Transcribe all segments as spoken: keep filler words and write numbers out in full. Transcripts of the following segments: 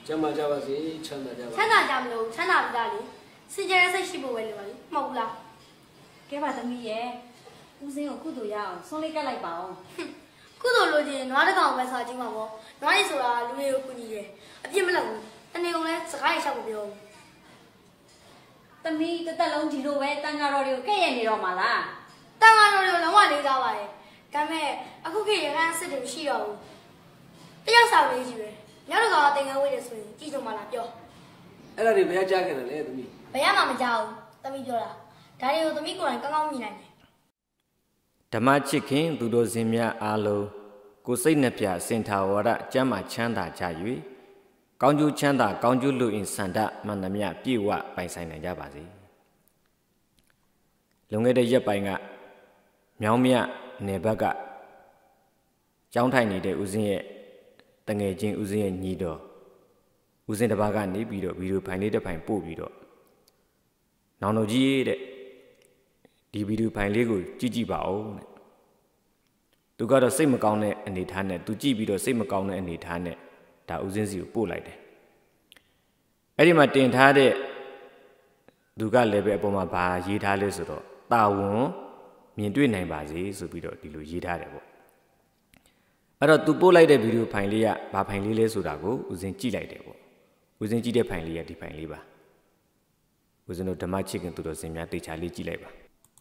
ကျမကြပါစေချမ်းသာကြပါချမ်းသာကြမလို့ချမ်းသာပြီသားလေစင်ကြဲစိတ်ရှိဖို့ပဲလေပါလေမဟုတ်ဘူးလားကဲပါသမီးရဲ့ဦးစင်းကိုကုသိုလ်ရအောင်ဆုံးလေးကတ်လိုက်ပါအောင်ကုသိုလ်လို့ချင်းနွားတကောင်ပဲစားချင်းပါပေါ့နွားရီဆိုတာလူတွေကိုကူညီတယ်အပြစ်မလုပ်ဘူးတနေ့ကုန်လဲစကားရလျှောက်ကိုပြောသမီးတစ်သက်လုံးဒီလိုပဲတန်ဃာတော်တွေကိုကဲ့ရဲ့နေတော့မှာလားတန်ဃာတော်တွေကိုလုံးဝလေးစားပါတယ်ဒါပေမဲ့အခုခေတ်ရဟန်းစစ်တွေမရှိတော့ဘူးတယောက်ဆောင်လေးကြီးပဲရောက်တော့ကတင်ငန်းဝေးတယ်ဆိုရင်ကြည့်ကြပါလားပြောအဲ့ဒါတွေဘယ်ကြားခဲ့တယ်လဲသမီးဘယ်ရမှမကြောက်ဘူးသမီးပြောတာဒါတွေကိုသမီးကိုယ်တိုင်ကောင်းကောင်းမြင်နိုင်တယ်ဓမ္မချစ်ခင်သူတို့စင်များအားလုံးကိုစိတ်နှပြစင်ထာဝရကျမ်းမာချမ်းသာကြ၍ကောင်းကျိုးချမ်းသာကောင်းကျိုးလူအင်စန္ဒမှန်သမျှပြည့်ဝပိုင်ဆိုင်နိုင်ကြပါစေလွန်ခဲ့တဲ့ရက်ပိုင်းကမြောင်းမြနယ်ဘက်ကကျောင်းထိုင်နေတဲ့ဦးစင်းရဲ့တငယ်ချင်းဦးစင်းရဲ့ညီတော်ဦးစင်းတစ်ပါးကနေပြီးတော့ဗီဒီယိုဖိုင်လေးတစ်ဖိုင်ပို့ပြီးတော့နောင်တော်ကြီးတဲ့ဒီဗီဒီယိုဖိုင်လေးကိုကြည့်ကြည့်ပါဦးတဲ့သူကတော့စိတ်မကောင်းတဲ့အနေထားနဲ့သူကြည့်ပြီးတော့စိတ်မကောင်းတဲ့အနေထားနဲ့ဒါဦးစင်းစီကိုပို့လိုက်တယ်အဲ့ဒီမှာတင်ထားတဲ့သူကလည်းပဲအပေါ်မှာဗာရေးထားလဲဆိုတော့တာဝန်မြင်တွေ့နိုင်ပါစေဆိုပြီးတော့ဒီလိုရေးထားတယ်ပေါ့အဲ့တော့သူပို့လိုက်တဲ့ဗီဒီယိုဖိုင်လေးကဘာဖိုင်လေးလဲဆိုတာကိုဦးစင်းကြည့်လိုက်တယ်ပေါ့ဦးစင်းကြည့်တဲ့ဖိုင်လေးကဒီဖိုင်လေးပါဦးစင်းတို့ဓမ္မချစ်ခင်သူတော်စင်များတေချာလေးကြည့်လိုက်ပါ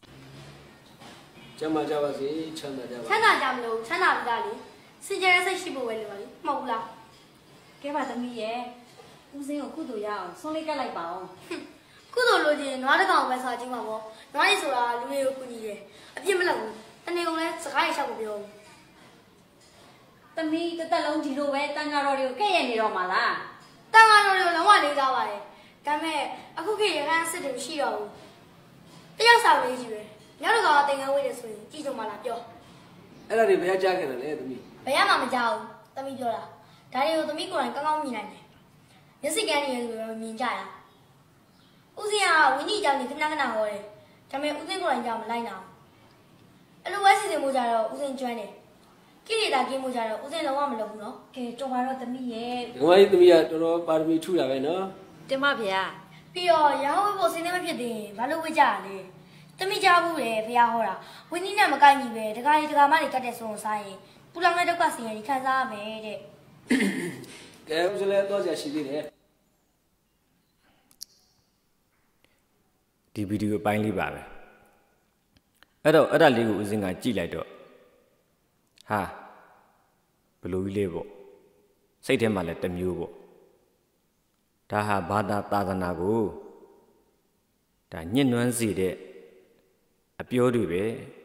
ကျမကြပါစေချမ်းသာကြပါချမ်းသာကြမလို့ချမ်းသာပြီသားလေစင်ကြဲစိတ်ရှိဖို့ပဲလေပါလေမဟုတ်ဘူးလားကဲပါသမီးရဲ့ဦးစင်းကိုကုသိုလ်ရအောင်ဆုံးလေးကတ်လိုက်ပါအောင်ကုသိုလ်လို့ချင်းနွားတကောင်ပဲစားချင်းပါပေါ့နွားရီဆိုတာလူတွေကိုကူညီတယ်အပြစ်မလုပ်ဘူးတနေ့ကုန်လဲစကားရလျှောက်ကိုပြောသမီးတစ်သက်လုံးဒီလိုပဲတန်ဃာတော်တွေကိုကဲ့ရဲ့နေတော့မှာလားတန်ဃာတော်တွေကိုလုံးဝလေးစားပါတယ်ဒါပေမဲ့အခုခေတ်ရဟန်းစစ်တွေမရှိတော့ဘူးတယောက်ဆောင်လေးကြီးပဲရောက်တော့ကတင်ငန်းဝေးတယ်ဆိုရင်ကြည့်ကြပါလားပြောအဲ့ဒါတွေဘယ်ကြားခဲ့တယ်လဲသမီးဘယ်ရမှမကြောက်ဘူးသမီးပြောတာဒါတွေကိုသမီးကိုယ်တိုင်ကောင်းကောင်းမြင်နိုင်တယ်မျက်စိကန်းတွေမြင်ကြရဦးစင်းကဝင်းကြီးကြောင့်နေခဏခဏဟောတယ်ဒါပေမဲ့ဦးစင်းကိုယ်တိုင်ကြောင့်မလိုက်နိုင်အဲ့လိုဝဲစီစဉ်မှုကြတော့ဦးစင်းကျွမ်းတယ်ကိလေသာကင်းမှုကြတော့ဦးစင်းလုံးဝမလုပ်ဘူးနော်ကဲတော်ပါတော့သမီးရဲ့ဒီမကြီးသမီးကတော်တော်ပါရမီထူတာပဲနော်တင်ပါဗျာပြီးတော့ရဟန်းဝိဖို့စင်းနေမဖြစ်သေးရင်ဘာလို့ဝေ့ကြရလဲတမိကြဘူးလေဖះဟောတာဝင်းကြီးနဲ့မကိုက်ညီပဲတခါကြီးတခါမတွေကတ်တဲ့ဆုံးကိုစားရင်ပူလောင်တဲ့ဒုက္ခဆင်းရဲခံစားရမယ်တဲ့ကဲဦးစလဲတော့ကြာရှိသေးတယ်ဒီဗီဒီယိုအပိုင်းလေးပါပဲအဲ့တော့အဲ့ဒါလေးကိုဦးစင်းကကြည့်လိုက်တော့ဟာဘလိုကြီးလေးပေါ့စိတ်ထဲမှာလည်းတမျိုးပေါ့ဒါဟာဘာသာသာသနာကိုဒါညှဉ်းနှွမ်းစေတဲ့အပြောတွေပဲ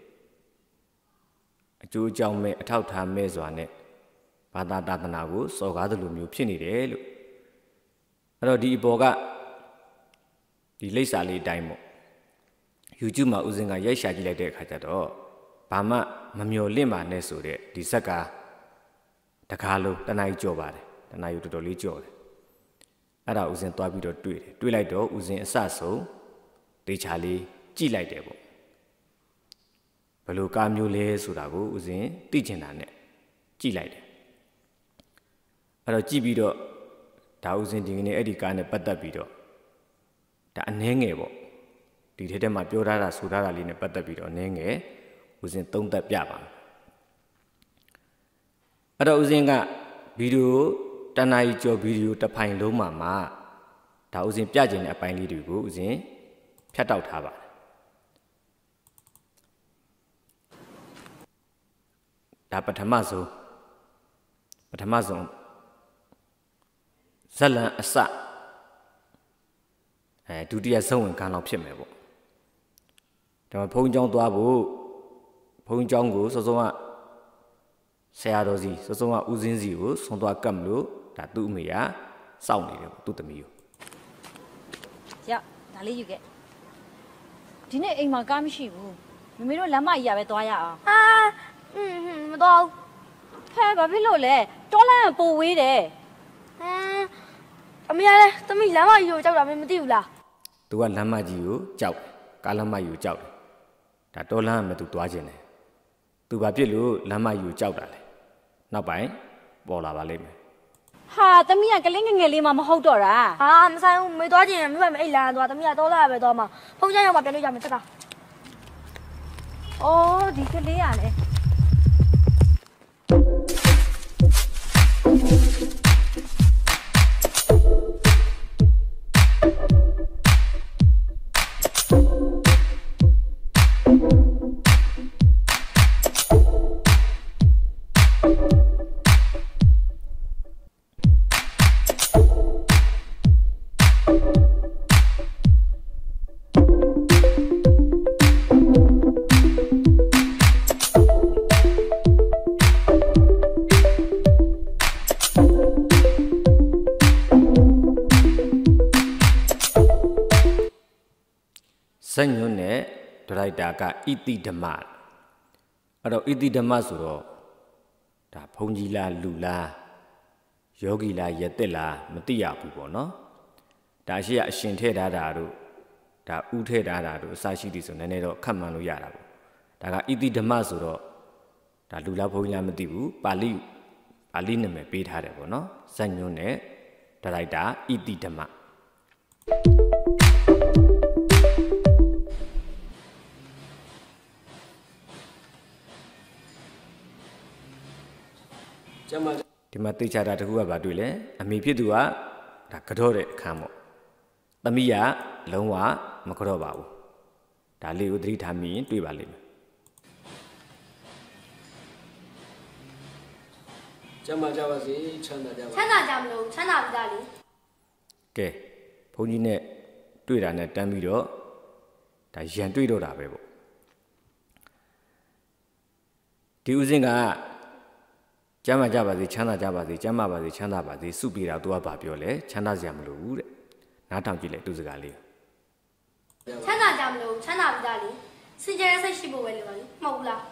အကျိုးအကြောင်းမဲ့အထောက်ထားမဲ့စွာနဲ့ဘာသာသာသနာကိုစော်ကားသလိုမျိုးဖြစ်နေတယ်လို့အဲ့တော့ဒီအပေါ်ကဒီလိပ်စာလေးအတိုင်းပေါ့ YouTube မှာဦးစင်းကရိုက်ရှာကြည့်လိုက်တဲ့အခါကျတော့ဘာမှမမျော်လင့်ပါနဲ့ဆိုတဲ့ဒီဇက်ကတကားလုံးတနားကြီးကြော်ပါတယ်တနားကြီးတော်တော်လေးကြော်တယ်အဲ့ဒါဦးစင်းသွားပြီးတော့တွေ့တယ်တွေ့လိုက်တော့ဦးစင်းအဆဆုံးတေချာလေးကြည့်လိုက်တယ်ပေါ့ဘယ်လိုကားမျိုးလဲဆိုတာကိုဦးစင်းသိချင်တာနဲ့ကြည့်လိုက်တယ်အဲ့တော့ကြည့်ပြီးတော့ဒါဦးစင်းဒီနေ့အဲ့ဒီကားနဲ့ပတ်သက်ပြီးတော့ဒါအနှဲငယ်ပေါ့ဒီထဲထဲမှာပြောထားတာဆိုထားတာလေးနဲ့ပတ်သက်ပြီးတော့အနှဲငယ်ဦးစင်းသုံးသပ်ပြပါမယ်အဲ့တော့ဦးစင်းကဗီဒီယိုတနားကြီးကြော်ဗီဒီယိုတစ်ဖိုင်လုံးမှာမှာဒါဦးစင်းပြချင်တဲ့အပိုင်းလေးတွေကိုဦးစင်းဖြတ်တောက်ထားပါတယ်ဒါပထမဆုံးပထမဆုံးဇလံအစအဲဒုတိယဇုံဝင်ခံလောက်ဖြစ်မယ်ပေါ့ဒါမှဘုန်းကြီးကျောင်းသွားဖို့ဘုန်းကြီးကျောင်းကိုစောစောကဆရာတော်စီစောစောကဦးစင်းစီကိုဆွန်သွားကပ်မလို့ဒါသူ့အမေကစောင့်နေတယ်ပေါ့သူ့သမီးကိုရဒါလေးယူခဲ့ဒီနေ့အိမ်မှာကားမရှိဘူးမမေတို့လမ်းမကြီးရပဲသွားရအောင်ဟာอืมမတော်ဟဲ့ဘာဖြစ်လို့လဲတောလမ်းကပိုဝေးတယ်ဟမ်အမေလည်းသမီးလမ်းမကြီးကိုကြောက်တာမသိဘူးလားသူကလမ်းမကြီးကိုကြောက်ကားလမ်းမကြီးကိုကြောက်တယ်ဒါတောလမ်းကမှသူသွားခြင်းတယ်သူဘာဖြစ်လို့လမ်းမကြီးကိုကြောက်တာလဲနောက်ပိုင်းပေါ်လာပါလိမ့်မယ်ဟ哈，咱们呀，跟那个眼里嘛，没好多啦。 啊，唔使，没多钱，没没一两多，咱们也多了还多嘛。碰见要嘛，别的家没吃的。 哦，的确这样嘞。 စညွန်းနဲ့ဒရိုက်တာကဣတိဓမ္မအဲ့တော့ဣတိဓမ္မဆိုတော့ဒါဘုံကြီးလားလူလားယောဂီလားယသက်လားမသိရဘူးပေါ့နော်ဒါရှိရအရှင်ထဲ့ထားတာတို့ဒါဥထဲ့ထားတာတို့အစရှိသည်ဆိုနည်းနည်းတော့ခတ်မှန်လို့ရတာပေါ့ဒါကဣတိဓမ္မဆိုတော့ဒါလူလားဘုံကြီးလားမသိဘူးပါဠိပါဠိနာမည်ပေးထားတယ်ပေါ့နော်စညွန်းနဲ့ဒရိုက်တာဣတိဓမ္မဒီမှာသိချတာတခုကဘာတွေ့လဲအမေဖြစ်သူကဒါကတော့တဲ့အခန်းပေါ့သမီးကလုံးဝမကတော့ပါဘူးဒါလေးကိုသတိထားမိရင်တွေ့ပါလိမ့်မယ်ကျမကြပါစေချမ်းသာကြပါချမ်းသာကြမလို့ချမ်းသာပြီးသားလေကဲဘုန်းကြီးနဲ့တွေ့တာနဲ့တန်းပြီးတော့ဒါရန်တွေ့တော့တာပဲပေါ့ဒီဦးစင်းကကျမ်းမာကြပါစေချမ်းသာကြပါစေကျမ်းမာပါစေချမ်းသာပါစေစုပြေတာသူကဘာပြောလဲချမ်းသာစရာမလိုဘူးတဲ့နားထောင်ကြည့်လိုက်သူစကားလေးချမ်းသာကြမလို့ချမ်းသာပြီးသားလေစင်ကြယ်စိတ်ရှိဖို့ပဲလိုပါလေမဟုတ်ဘူးလား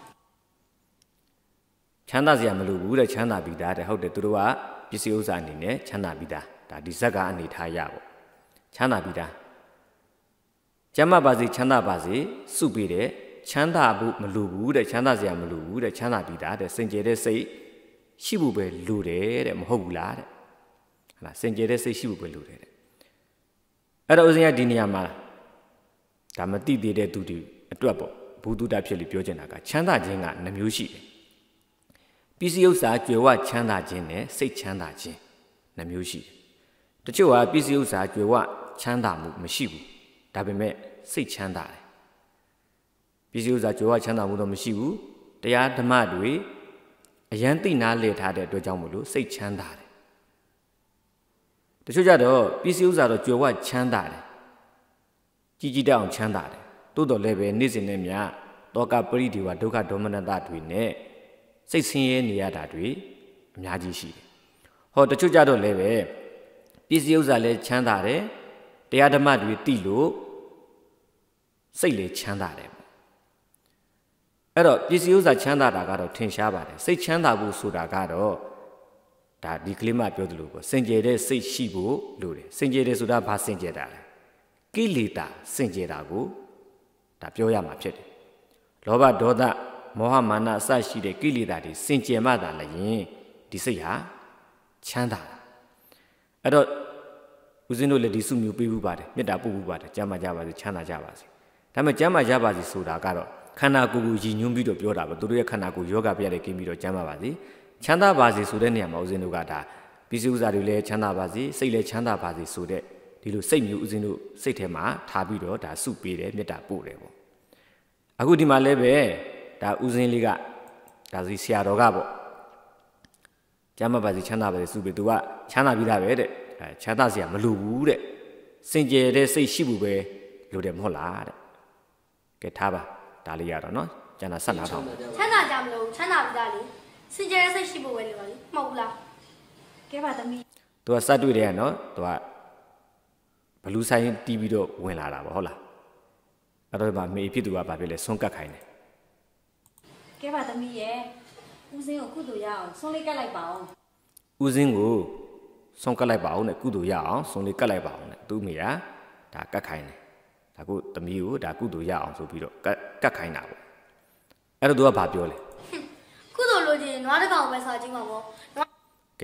ချမ်းသာစရာမလိုဘူးတဲ့ချမ်းသာပြီးသားတဲ့ဟုတ်တယ်သူတို့ကပစ္စည်းဥစ္စာအနေနဲ့ချမ်းသာပြီးသားဒါဒီဇက်ကအနေထားရပေါ့ချမ်းသာပြီးသားကျမ်းမာပါစေချမ်းသာပါစေစုပြေတဲ့ချမ်းသာဖို့မလိုဘူးတဲ့ချမ်းသာစရာမလိုဘူးတဲ့ချမ်းသာပြီးသားတဲ့စင်ကြယ်တဲ့စိတ်ရှိဖို့ပဲလိုတယ်တဲ့မဟုတ်ဘူးလားတဲ့ဟုတ်လားစင်ကြယ်တဲ့စိတ်ရှိဖို့ပဲလိုတယ်တဲ့အဲ့တော့ဦးဇင်းကဒီနေရာမှာဒါမသိသေးတဲ့သူတွေအတွက်ပေါ့ဘုဒ္ဓတာဖြစ်လို့ပြောချင်တာကချမ်းသာခြင်းကနှမျိုးရှိတယ်ပစ္စည်းဥစ္စာကြွယ်ဝချမ်းသာခြင်းနဲ့စိတ်ချမ်းသာခြင်းနှမျိုးရှိတယ်တချို့ကပစ္စည်းဥစ္စာကြွယ်ဝချမ်းသာမှုမရှိဘူးဒါပေမဲ့စိတ်ချမ်းသာတယ်ပစ္စည်းဥစ္စာကြွယ်ဝချမ်းသာမှုတော့မရှိဘူးတရားဓမ္မတွေအယံသိနာလေထားတဲ့အတွက်ကြောင့်မို့လို့စိတ်ချမ်းသာတယ်တချို့ကြတော့ပစ္စည်းဥစ္စာတော့ကြွယ်ဝချမ်းသာတယ်ကြီးကြီးတောင်ချမ်းသာတယ်တိုးတော်လည်းပဲနေ့စဉ်နဲ့မြတောကပရိဒီဝဒုက္ခဒေါမနတတွေနဲ့စိတ်ဆင်းရဲနေရတာတွေအများကြီးရှိတယ်ဟောတချို့ကြတော့လည်းပဲပစ္စည်းဥစ္စာလည်းချမ်းသာတယ်တရားဓမ္မတွေသိလို့စိတ်လည်းချမ်းသာတယ်အဲ့တော့ပစ္စည်းဥစ္စာချမ်းသာတာကတော့ထင်ရှားပါတယ်စိတ်ချမ်းသာဖို့ဆိုတာကတော့ဒါဒီကလေးမပြောသလိုပေါ့စင်ကြယ်တဲ့စိတ်ရှိဖို့လိုတယ်စင်ကြယ်တယ်ဆိုတာဘာစင်ကြယ်တာလဲကိလေသာစင်ကြယ်တာကိုဒါပြောရမှာဖြစ်တယ်လောဘဒေါသမောဟမာနအစရှိတဲ့ကိလေသာတွေစင်ကြယ်မှသာလည်းဒီစိတ်ဟာချမ်းသာတာအဲ့တော့ဦးဇင်းတို့လည်းဒီစုမျိုးပေးဘူးပါတယ်မေတ္တာပို့ဘူးပါတယ်ကျမ်းမာကြပါစေချမ်းသာကြပါစေဒါပေမဲ့ကျမ်းမာကြပါစေဆိုတာကတော့ခန္ဓာကိုယ်ကိုရည်ညွှန်းပြီးတော့ပြောတာပေါ့သူတို့ရဲ့ခန္ဓာကိုယ်ယောဂပြတဲ့ကိပြီးတော့ကျမ်းပါပါစေချမ်းသာပါစေဆိုတဲ့နေရာမှာဦးဇင်းတို့ကဒါပစ္စည်းဥစ္စာတွေလည်းချမ်းသာပါစေစိတ်လည်းချမ်းသာပါစေဆိုတဲ့ဒီလိုစိတ်မျိုးဦးဇင်းတို့စိတ်ထဲမှာထားပြီးတော့ဒါစုပေးတယ်မေတ္တာပို့တယ်ပေါ့အခုဒီမှာလည်းပဲဒါဦးဇင်းလေးကဒါစီဆရာတော်ကပေါ့ကျမ်းပါပါစေချမ်းသာပါစေစုပေးသူကချမ်းသာပြီးသားပဲတဲ့အဲချမ်းသာစရာမလိုဘူးတဲ့စင်ကြယ်တဲ့စိတ်ရှိဖို့ပဲလိုတယ်မဟုတ်လားတဲ့ကဲထားပါဒါလေးရတော့နော်ကျန်တာဆက်လာတော့ချမ်းသာကြမလို့ချမ်းသာပြီးသားလေစင်ကြယ်စိတ်ရှိဖို့ပဲလိုပါလေမဟုတ်ဘူးလားကဲပါသမီးသူကစက်တွေ့တယ်ကနော်သူကဘလူးဆိုင်တီးပြီးတော့ဝင်လာတာပေါ့ဟုတ်လားအဲ့တော့ဗာမေဖြစ်သူကဗာပြလဲဆွန့်ကတ်ခိုင်းတယ်ကဲပါသမီးရဲ့ဦးစင်းကိုကုသိုလ်ရအောင်ဆွန့်လေးကတ်လိုက်ပါအောင်ဦးစင်းကိုဆွန့်ကတ်လိုက်ပါအောင်နဲ့ကုသိုလ်ရအောင်ဆွန့်လေးကတ်လိုက်ပါအောင်နဲ့သူ့မိကဒါကတ်ခိုင်းတယ်ဒါကိုသမီးကိုဒါကုသိုလ်ရအောင်ဆိုပြီးတော့ကတ်ကတ်ခိုင်းတာပေါ့အဲ့တော့သူကဘာပြောလဲကုသိုလ်လိုချင်နွားတစ်ကောင်ပဲစားကြည့်မှာပေါ့ကဲ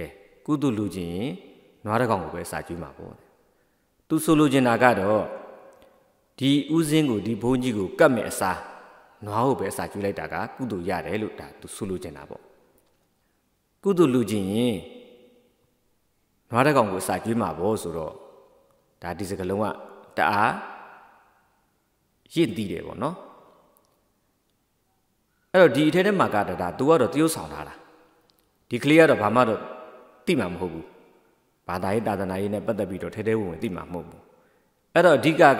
ကုသိုလ်လူချင်းနွားတကောင်ကိုပဲစာကျွေးမှာပေါ့သူဆိုလိုချင်တာကတော့ဒီဥစဉ်ကိုဒီဘုန်းကြီးကိုကတ်မဲ့အစားနွားကိုပဲစာကျွေးလိုက်တာကကုသိုလ်ရတယ်လို့ဒါသူဆိုလိုချင်တာပေါ့ကုသိုလ်လူချင်းနွားတကောင်ကိုစာကျွေးမှာပေါ့ဆိုတော့ဒါဒီစကလုံးကတအားရင့်တည်တယ်ပေါ့နော်အဲ့တော့ဒီအထဲထဲမှာကတည်းကသူကတော့တရုပ်ဆောင်ထားတာဒီကလေးကတော့ဘာမှတော့သိမှာမဟုတ်ဘူးဘာသာရေးသာသနာရေးနဲ့ပတ်သက်ပြီးတော့ထဲထဲဝင်ဝင်သိမှာမဟုတ်ဘူးအဲ့တော့အဓိကက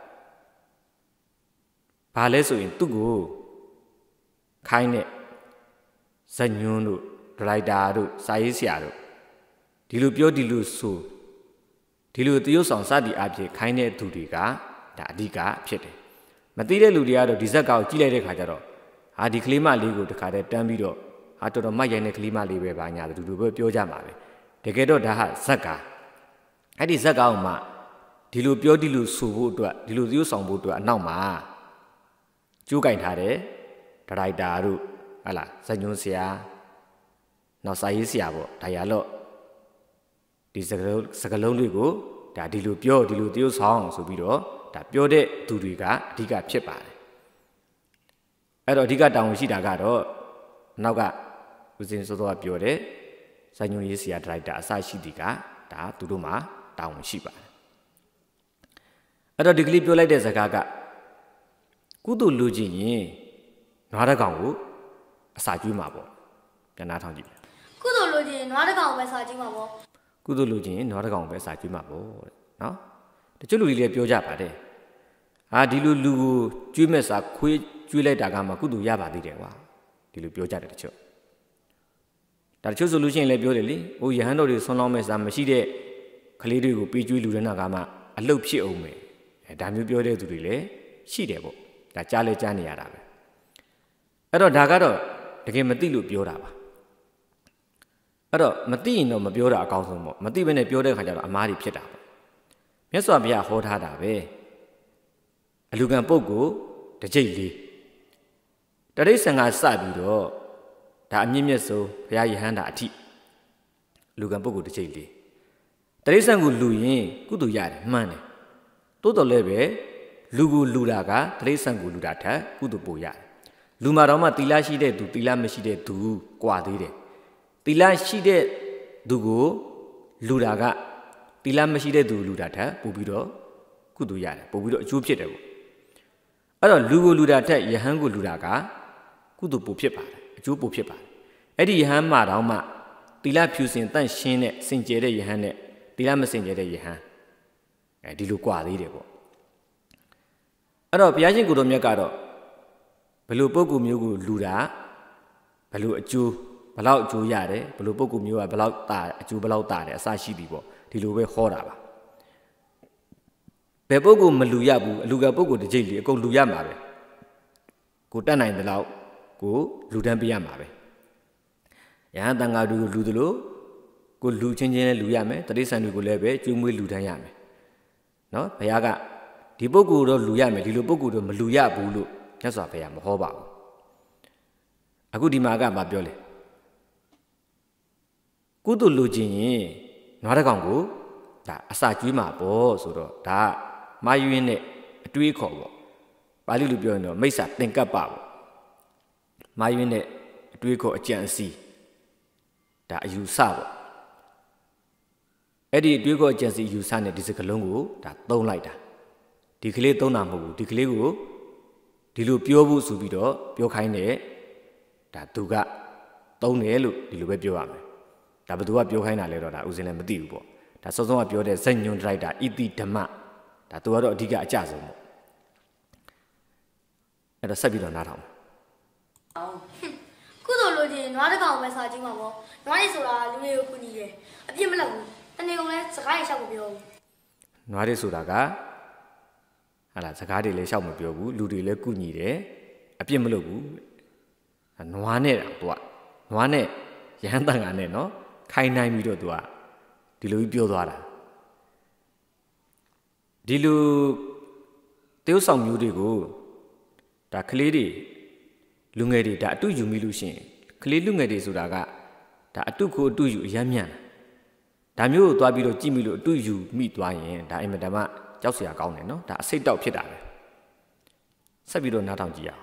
ဘာလဲဆိုရင်သူ့ကိုခိုင်းတဲ့ဇညွန်းတို့ဒရိုက်တာတို့စာရေးဆရာတို့ဒီလိုပြောဒီလိုဆိုဒီလိုတရုပ်ဆောင်စသည်အဖြစ်ခိုင်းတဲ့သူတွေကဒါအဓိကဖြစ်တယ်မသိတဲ့လူတွေကတော့ဒီဇက်ကောင်ကြည့်လိုက်တဲ့ခါကျတော့ဟာဒီကလေးမလေးကိုတခါတည်းတန်းပြီးတော့ဟာတော်တော်မိုက်ရိုင်းတဲ့ကလေးမလေးပဲပါညာတူတူပဲပြောကြမှာပဲတကယ်တော့ဒါဟာဇက်ကာအဲ့ဒီဇက်ကောင်မှဒီလိုပြောဒီလိုဆိုဖို့အတွက်ဒီလိုတရုပ်ဆောင်ဖို့အတွက်အနောက်မှာကျိုးကင်ထားတဲ့ဒရိုက်တာတို့ဟာလားဇညွန်းဆရာနောက်စာရေးဆရာပေါ့ဒါရတော့ဒီစကလုံးစကလုံးတွေကိုဒါဒီလိုပြောဒီလိုတရုပ်ဆောင်ဆိုပြီးတော့ဒါပြောတဲ့သူတွေကအဓိကဖြစ်ပါတယ်အဲ့တော့အဓိကတောင်းရှိတာကတော့နောက်ကဦးစင်စောစောကပြောတဲ့ဇညွန်းရေးဆရာဒရိုက်တာအစရှိသည်ကဒါသူတို့မှာတောင်းရှိပါတယ်အဲ့တော့ဒီကလေးပြောလိုက်တဲ့စကားကကုသိုလ်လူချင်းရင်နွားတကောင်ကိုအစာကျွေးမှာပေါ့ပြန်နားထောင်ကြည့်ကုသိုလ်လူချင်းနွားတကောင်ပဲစာကျွေးမှာပေါ့ကုသိုလ်လူချင်းနွားတကောင်ပဲစာကျွေးမှာပေါ့တဲ့နော်တချို့လူတွေလည်းပြောကြပါတယ်ဟာဒီလိုလူကိုကျွေးမဲ့စာခွေးကျွေးလိုက်တာကမှကုသိုလ်ရပါသေးတယ်ကွာဒီလိုပြောကြတယ်တချို့ဒါတချို့ဆိုလို့ရှိရင်လည်းပြောတယ်လေဟိုယဟန်တော်တွေဆွမ်းလောင်းမဲ့စာမရှိတဲ့ကလေးတွေကိုပေးကျွေးလူတဲ့နာကမှအလုတ်ဖြစ်အောင်မယ်အဲဒါမျိုးပြောတဲ့သူတွေလည်းရှိတယ်ပေါ့ဒါကြားလဲကြားနေရတာပဲအဲ့တော့ဒါကတော့တကယ်မသိလို့ပြောတာပါအဲ့တော့မသိရင်တော့မပြောတာအကောင်းဆုံးပေါ့မသိဘဲနဲ့ပြောတဲ့ခါကျတော့အမားတွေဖြစ်တာပေါ့မြတ်စွာဘုရားဟောထားတာပဲအလူကံပုဂ္ဂိုလ်တစ်ကြိတ်လေးတရိစ္ဆာန်ကစပြီးတော့ဒါအမြင့်မြတ်ဆုံးဘုရားယဟန္တာအထိလူကံပုဂ္ဂိုလ်တစ်ကြိတ်လေးတရိစ္ဆာန်ကိုလူရင်ကုသိုလ်ရတယ်မှန်တယ်တိုးတော်လည်းပဲလူကိုလူတာကတရိစ္ဆာန်ကိုလူတာထက်ကုသိုလ်ပိုရတယ်လူမှာတော့မှသီလရှိတဲ့သူသီလမရှိတဲ့သူကွာသေးတယ်သီလရှိတဲ့သူကိုလူတာကသီလမရှိတဲ့သူလူတာထက်ပိုပြီးတော့ကုသိုလ်ရတယ်ပိုပြီးတော့အကျိုးဖြစ်တယ်ပေါ့အဲ့တော့လူကိုလူတာထက်ယဟန်ကိုလူတာကကုသိုလ်ပိုဖြစ်ပါတယ်အကျိုးပိုဖြစ်ပါတယ်အဲ့ဒီယဟန်မှာတော့မှသီလဖြူစင်တန့်ရှင်းတဲ့စင်ကြယ်တဲ့ယဟန်နဲ့သီလမစင်ကြယ်တဲ့ယဟန်အဲဒီလိုကွာသေးတယ်ပေါ့အဲ့တော့ဘုရားရှင်ကိုယ်တော်မြတ်ကတော့ဘယ်လိုပုဂ္ဂိုလ်မျိုးကိုလူတာဘယ်လိုအကျိုးဘယ်လောက်အကျိုးရတယ်ဘယ်လိုပုဂ္ဂိုလ်မျိုးကဘယ်လောက်တာအကျိုးဘယ်လောက်တာတယ်အစရှိသည်ပေါ့ဒီလိုပဲဟောတာပါဘယ်ပုဂ္ဂိုလ်မလူရဘူးအလူကပုဂ္ဂိုလ်တစ်ကြိတ်လီအကုန်လူရမှာပဲကိုတတ်နိုင်တဲ့လောက်ကိုလူတန်းပေးရမှာပဲယဟန်တန်ဃာတို့လူသလိုကိုလူချင်းချင်းလည်းလူရမယ်တတိဆန်တွေကိုလည်းပဲကျွေးမွေးလူတန်းရမယ်နော်ဘုရားကဒီပုဂ္ဂိုလ်တော့လူရမယ်ဒီလိုပုဂ္ဂိုလ်တော့မလူရဘူးလို့မြတ်စွာဘုရားမဟောပါဘူးအခုဒီမှာကမပြောလေကုသိုလ်လူချင်းရင်နွားတကောင်ကိုဒါအစာကျွေးမှာပေါ့ဆိုတော့ဒါမာယွင်းနဲ့အတွေးခေါ်ပေါ့ပါဠိလိုပြောရင်တော့မိစ္ဆာသင်္ကပ္ပပေါ့မာယွင်းနဲ့အတွေးခေါ်အကြံအစီဒါအယူဆပေါ့အဲ့ဒီအတွေးခေါ်အကြံစီအယူဆနဲ့ဒီစကလုံးကိုဒါသုံးလိုက်တာဒီကလေးသုံးတာမဟုတ်ဘူးဒီကလေးကိုဒီလိုပြောဖို့ဆိုပြီးတော့ပြောခိုင်းတယ်ဒါသူကသုံးတယ်လို့ဒီလိုပဲပြောရမယ်ဒါဘယ်သူကပြောခိုင်းတာလဲတော့ဒါဥစဉ်လည်းမသိဘူးပေါ့ဒါစောစောကပြောတဲ့ဇညွန်ဒရိုက်တာဣတိဓမ္မဒါသူကတော့အဓိကအကျဆုံးပေါ့အဲ့တော့ဆက်ပြီးတော့နားထောင်အောင်ကုသိုလ်လို့ချင်းနွားတကောင်ပဲစာကြည့်မှာပေါ့နွားလေးဆိုတာလူတွေကိုကူညီတယ်အပြစ်မလုပ်ဘူးတနေ့ကုန်လဲစကားရရှောက်မပြောဘူးနွားလေးဆိုတာကဟာလားစကားတွေလည်းရှောက်မပြောဘူးလူတွေလည်းကူညီတယ်အပြစ်မလုပ်ဘူးနွားနဲ့တော့သူကနွားနဲ့ရဟန်းတန်ခါနဲ့နော်ခိုင်းနိုင်ပြီးတော့သူကဒီလိုကြီးပြောသွားတာဒီလိုတေးဆောင်မျိုးတွေကိုဒါကလေးတွေလူငယ်တွေဒါအတူယူမိလို့ရှိရင်ကလေးလူငယ်တွေဆိုတာကဒါအတူကိုအတူယူအယမ်းမြန်ဒါမျိုးကိုသွားပြီးတော့ကြည့်မိလို့အတူယူမိသွားရင်ဒါအင်မတန်မှကြောက်စရာကောင်းတယ်နော်ဒါအစိတ်တောက်ဖြစ်တာပဲဆက်ပြီးတော့နားထောင်ကြည့်ရအောင်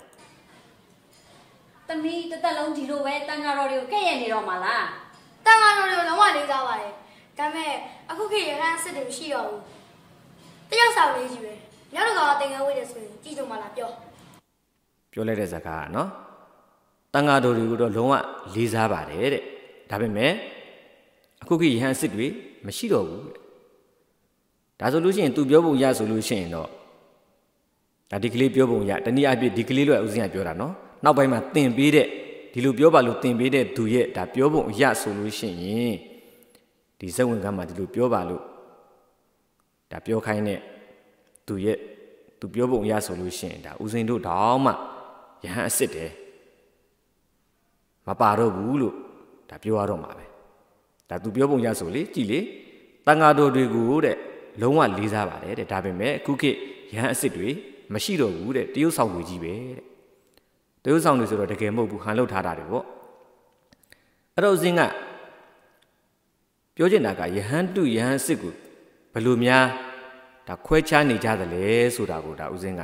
သမီးတသက်လုံးဒီလိုပဲတန်ဃာတော်တွေကိုကဲ့ရဲ့နေတော့မှာလားတန်ဃာတော်တွေကိုလုံးဝလေးစားပါတယ်ဒါပေမဲ့အခုခေတ်ရဟန်းစစ်တွေမရှိတော့ဘူးတယောက်ဆောင်လေးကြီးပဲနောက်တစ်ခါတင်ငန်းဝိတ်တယ်ဆိုရင်ကြည့်ကြမှာလားပြောပြောလိုက်တဲ့စကားကနော်တန်ဃာတော်တွေကိုတော့လုံးဝလေးစားပါတယ်တဲ့ဒါပေမဲ့အခုခေတ်ရဟန်းစစ်တွေမရှိတော့ဘူးတဲ့ဒါဆိုလို့ရှိရင်သူပြောပုံရဆိုလို့ရှိရင်တော့ဒါဒီကလေးပြောပုံရတနည်းအားဖြင့်ဒီကလေးလိုဥစဉ်ကပြောတာနော်နောက်ပိုင်းမှာသင်ပေးတဲ့ဒီလိုပြောပါလို့သင်ပေးတဲ့သူရဲ့ဒါပြောပုံရဆိုလို့ရှိရင်ဒီစက်ဝင်ကမ်းမှာဒီလိုပြောပါလို့ဒါပြောခိုင်းတဲ့သူရဲ့သူပြောပုံရဆိုလို့ရှိရင်ဒါဥစဉ်တို့တောင်းမှရဟန်းအစ်စ်တယ်မပါတော့ဘူးလို့ဒါပြောရတော့မှာပဲဒါသူပြောပုံရဆိုလေကြည်လေတန်ဃာတော်တွေကိုတဲ့လုံးဝလေးစားပါတယ်တဲ့ဒါပေမဲ့အခုခေတ်ရဟန်းအစ်စ်တွေမရှိတော့ဘူးတဲ့တရုတ်ဆောင်တွေကြီးပဲတဲ့တရုတ်ဆောင်တွေဆိုတော့တကယ်မဟုတ်ဘူးဟန်လောက်ထားတာတွေပေါ့အဲ့တော့ဥစဉ်ကပြောချင်တာကယဟန်တုယဟန်စစ်ကိုဘယ်လိုများဒါခွဲခြားနေကြသလဲဆိုတာကိုဒါဥစဉ်က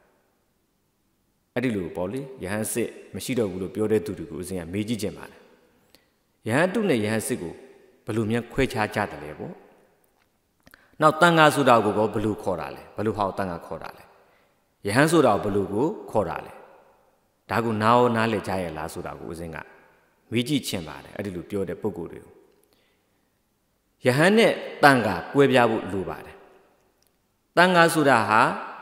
အဲ့ဒီလိုပေါ့လေယဟန်စစ်မရှိတော့ဘူးလို့ပြောတဲ့သူတွေကိုဥစဉ်ကမေးကြည့်ချင်ပါတယ်ယဟန်တုနဲ့ယဟန်စစ်ကိုဘယ်လိုများခွဲခြားကြသလဲပေါ့နောက်တန်ဃာဆိုတာကိုဘယ်လိုခေါ်တာလဲဘယ်လိုဟောတန်ဃာခေါ်တာလဲယဟန်ဆိုတာကိုဘယ်လိုကိုခေါ်တာလဲဒါကိုနားရောနားလေကြရဲ့လားဆိုတာကိုဥစဉ်ကမေးကြည့်ချင်ပါတယ်အဲ့ဒီလိုပြောတဲ့ပုံကိုယ်တွေကိုယဟန်နဲ့တန်ဃာကွဲပြားဖို့လိုပါတယ်တန်ဃာဆိုတာဟာ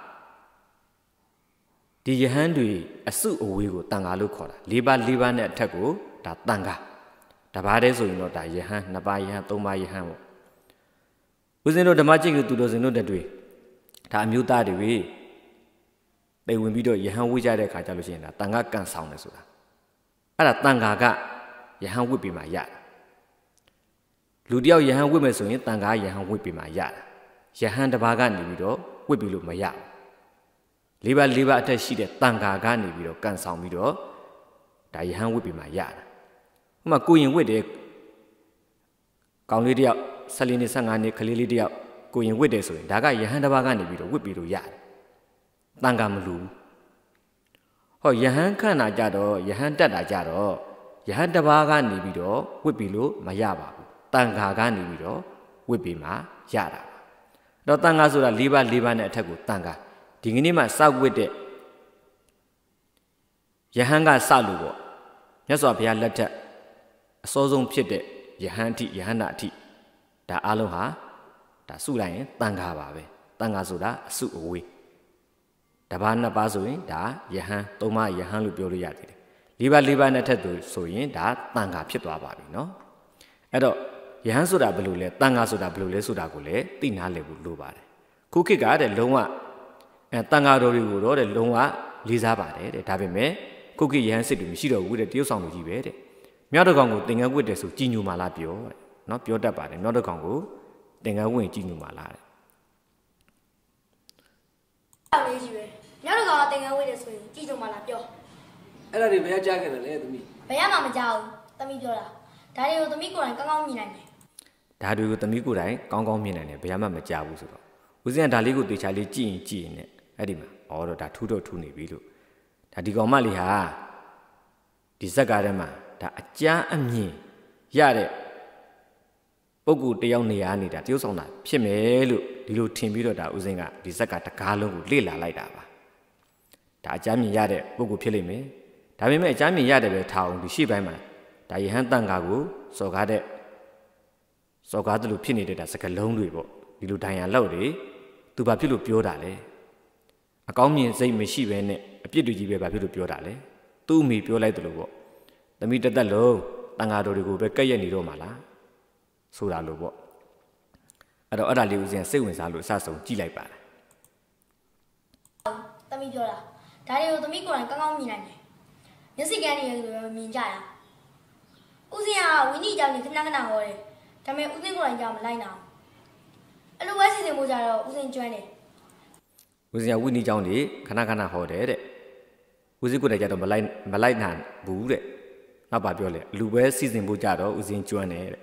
ဒီယဟန်တွေအစုအဝေးကိုတန်ဃာလို့ခေါ်တာ၄ပါး၄ပါးနဲ့အထက်ကိုဒါတန်ဃာတပါးတည်းဆိုရင်တော့ဒါယဟန်နှစ်ပါးယဟန်သုံးပါးယဟန်ပေါ့ဦးဇင်းတို့ဓမ္မကျင့်ကိုသူတော်စင်တို့တွေဒါအမျိုးသားတွေပဲဝင်ပြီးတော့ယဟန်ဝိကြတဲ့ခါကြလို့ရှိရင်ဒါတန်ဃာကန်ဆောင်တယ်ဆိုတာအဲ့ဒါတန်ဃာကယဟန်ဝိပြီးမှရတာလူတယောက်ယဟန်ဝိမယ်ဆိုရင်တန်ဃာယဟန်ဝိပြီးမှရတာယဟန်တစ်ပါးကနေပြီးတော့ဝိပြီးလို့မရဘူးလေးပါးလေးပါးအထက်ရှိတဲ့တန်ဃာကနေပြီးတော့ကန်ဆောင်ပြီးတော့ဒါယဟန်ဝိပြီးမှရတာဥပမာကိုရင်ဝိတယ်ကောင်လေးတယောက်ဆယ်လေးနှစ်ဆယ်ငါးနှစ်ကလေးလေးတယောက်ကိုရင်ဝိတယ်ဆိုရင်ဒါကယဟန်တစ်ပါးကနေပြီးတော့ဝိပြီးလို့ရတယ်တန်ဃာမလူဟောယဟန်ခန့်တာကြတော့ယဟန်တက်တာကြတော့ယဟန်တစ်ပါးကနေပြီးတော့ဝိပြီးလို့မရပါဘူးတန်ဃာကနေပြီးတော့ဝိပြီးမှရတာတော့တန်ဃာဆိုတာ၄ပါး၄ပါးနဲ့အထက်ကိုတန်ဃာဒီကနေ့မှစောက်ဝိတဲ့ယဟန်ကစလို့ပေါ့မြတ်စွာဘုရားလက်ထက်အစောဆုံးဖြစ်တဲ့ယဟန်အထိယဟန္တာအထိဒါအလုံးဟာဒါစုလိုက်ရင်တန်ဃာပါပဲတန်ဃာဆိုတာအစုအဝေးတပါးနှစ်ပါးဆိုရင်ဒါယဟန်သုံးပါးယဟန်လို့ပြောလို့ရသေးတယ်လေးပါးလေးပါးနဲ့ထက်သူဆိုရင်ဒါတန်ဃာဖြစ်သွားပါပြီနော်အဲ့တော့ယဟန်ဆိုတာဘယ်လိုလဲတန်ဃာဆိုတာဘယ်လိုလဲဆိုတာကိုလည်းသိနာလည်ဖို့လိုပါတယ်ခုခေတ်ကတဲ့လုံးဝအဲတန်ဃာတော်တွေကိုတော့တဲ့လုံးဝလေးစားပါတယ်တဲ့ဒါပေမဲ့ခုခေတ်ယဟန်စစ်တွေမရှိတော့ဘူးတဲ့တရုတ်ဆောင်လူကြီးပဲတဲ့မြောက်တစ်ကောင်ကိုသင်္ကန်းဝတ်တယ်ဆိုကြည်ညိုမာလားပြောတဲ့နော်ပြောတတ်ပါတယ်မြောက်တစ်ကောင်ကိုသင်္ကန်းဝတ်ကြည်ညိုမာလားတဲ့အောင်လေးကြီးပဲနောက်တစ်ခါတင်ငန်းဝိတ်တယ်ဆိုရင်ကြည့်ကြမှာလားပြောအဲ့ဒါတွေဘယ်ကြားခဲ့တယ်လဲသမီးဘယ်ရမှာမကြောက်ဘူးသမီးပြောတာဒါတွေကိုသမီးကိုယ်တိုင်ကောင်းကောင်းမြင်နိုင်တယ်ဒါတွေကိုသမီးကိုယ်တိုင်ကောင်းကောင်းမြင်နိုင်တယ်ဘယ်မှမကြောက်ဘူးဆိုတော့ဦးဇင်းကဒါလေးကိုတေချာလေးကြည့်ရင်ကြည့်ရင်နဲ့အဲ့ဒီမှာဩတော့ဒါထူးတော့ထူးနေပြီလို့ဒါဒီကောင်မလေးဟာဒီဇက်ကားထဲမှာဒါအကြမ်းအမြင်ရတဲ့ပုဂ္ဂိုလ်တယောက်နေရာနေတာတရုပ်ဆောင်တာဖြစ်မယ်လို့ဒီလိုထင်ပြီးတော့ဒါဦးဇင်းကဒီဇက်ကတကားလုံးကိုလေ့လာလိုက်တာပါဒါအကြမ်းမြင်ရတဲ့ပုဂ္ဂိုလ်ဖြစ်လိမ့်မယ်ဒါပေမဲ့အကြမ်းမြင်ရတယ်ပဲထားအောင်ဒီရှေ့ပိုင်းမှာဒါယဟန်တန်ဃာကိုစော်ကားတဲ့စော်ကားတယ်လို့ဖြစ်နေတဲ့ဒါစကလုံးတွေပေါ့ဒီလိုဒိုင်ယာလောက်တွေသူဘာဖြစ်လို့ပြောတာလဲအကောင်းမြင်စိတ်မရှိဘဲနဲ့အပြစ်တွေကြီးပဲဘာဖြစ်လို့ပြောတာလဲသူ့အမိပြောလိုက်တယ်လို့ပေါ့သမီးတသက်လုံးတန်ဃာတော်တွေကိုပဲကဲ့ရဲ့နေတော့မှာလားဆိုတာလို့ပေါ့အဲ့တော့အဲ့ဒါလေးဦးဇင်းစိတ်ဝင်စားလို့အစဆုံးကြည့်လိုက်ပါတယ်သမီးပြောတာဒါတွေကိုသမီးကိုယ်တိုင်ကောင်းကောင်းမြင်နိုင်တယ်မျက်စိကန်းတွေလည်းမြင်ကြတာဦးဇင်းကဝိနည်းကြောင့်ခဏခဏဟောတယ်ဒါပေမဲ့ဦးဇင်းကိုယ်တိုင်ကြောင့်မလိုက်နိုင်အဲ့လိုပဲစီစဉ်ဖို့ကြတော့ဦးဇင်းကျွမ်းတယ်ဦးဇင်းကဝိနည်းကြောင့်လေခဏခဏဟောတယ်တဲ့ဦးဇင်းကိုယ်တိုင်ကြတော့မလိုက်မလိုက်နိုင်ဘူးတဲ့နောက်ပါပြောလေလူပဲစီစဉ်ဖို့ကြတော့ဦးဇင်းကျွမ်းတယ်တဲ့